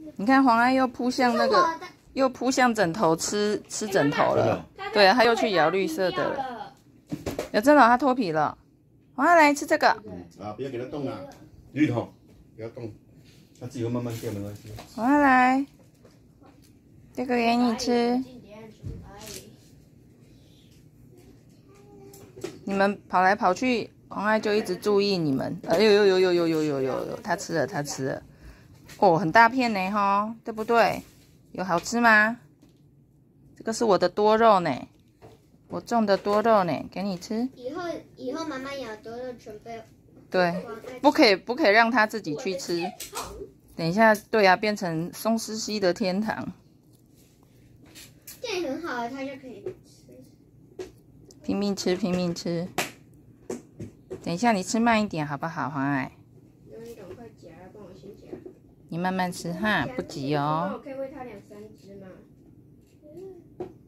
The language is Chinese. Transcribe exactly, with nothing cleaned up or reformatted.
你看黄爱又扑向那个，又扑向枕头吃吃枕头了。对啊，他又去咬绿色的了。有真的，他脱皮了。黄爱来吃这个。 啊，不要给他动啊，绿桶，不要动，他自己会慢慢掉，没关系。 黄爱来，这个给你吃。你们跑来跑去，黄爱就一直注意你们。哎呦呦呦呦呦呦呦呦呦，他吃了，他吃了。哦，很大片呢，哈，对不对？有好吃吗？这个是我的多肉呢，我种的多肉呢，给你吃。 以后以后妈妈养多肉准备。 对，不可以不可以让他自己去吃。等一下，对啊，变成松狮溪的天堂。 这样很好，他就可以吃。 拼命吃，拼命吃。等一下，你吃慢一点好不好，黄爱？ 有一种快夹了，帮我先夹。 你慢慢吃哈，不急哦。 我可以喂它两三只吗？